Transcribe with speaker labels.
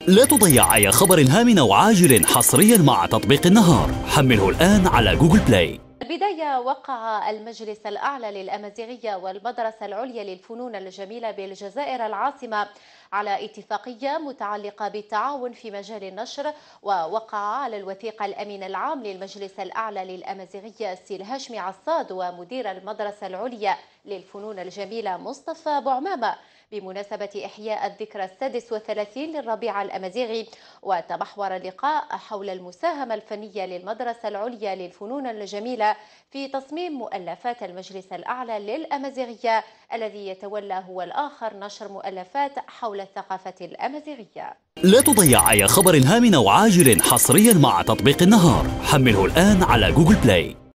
Speaker 1: لا تضيع أي خبر هام أو عاجل حصريا مع تطبيق النهار. حمله الآن على جوجل بلاي.
Speaker 2: البداية وقع المجلس الأعلى للأمازيغية والمدرسة العليا للفنون الجميلة بالجزائر العاصمة على اتفاقية متعلقة بالتعاون في مجال النشر، ووقع على الوثيقة الأمين العام للمجلس الأعلى للأمازيغية السي الهاشمي عصاد ومدير المدرسة العليا للفنون الجميلة مصطفى بوعمامة بمناسبة إحياء الذكرى 36 للربيع الأمازيغي. وتمحور اللقاء حول المساهمة الفنية للمدرسة العليا للفنون الجميلة في تصميم مؤلفات المجلس الأعلى للأمازيغية، الذي يتولى هو الآخر نشر مؤلفات حول الثقافة الأمازيغية.
Speaker 1: لا تضيع أي خبر هام أو عاجل حصريا مع تطبيق النهار. حمله الآن على جوجل بلاي.